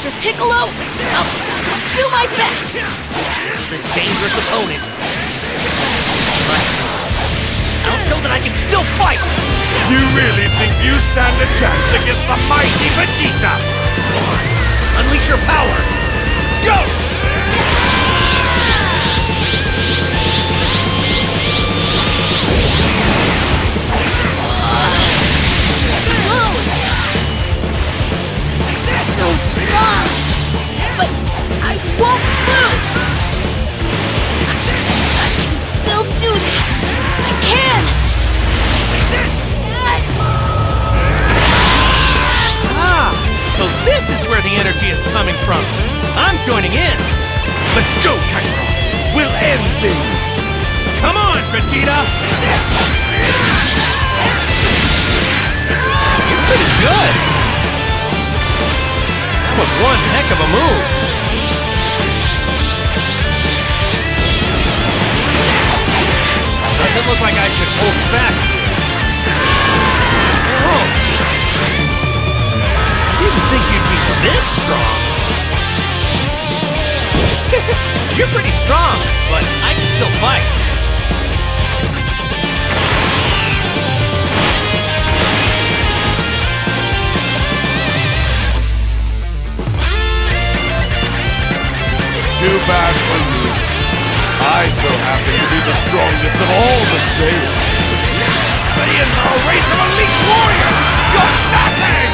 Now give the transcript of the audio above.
Master Piccolo! I'll do my best! This is a dangerous opponent. But I'll show that I can still fight! You really think you stand a chance against the mighty Vegeta? Come on, unleash your power! Let's go! Close! So strong! But I won't lose! I can still do this! I can! Ah, so this is where the energy is coming from. I'm joining in. Let's go, Kakarot! We'll end things! Come on, Vegeta! You're pretty good. That was one heck of a move. Doesn't look like I should hold back here. Ouch! I didn't think you'd be this strong. You're pretty strong, but I can still fight. Too bad for you. I so happen to be the strongest of all the Saiyans. Saiyans are a race of elite warriors! You're nothing!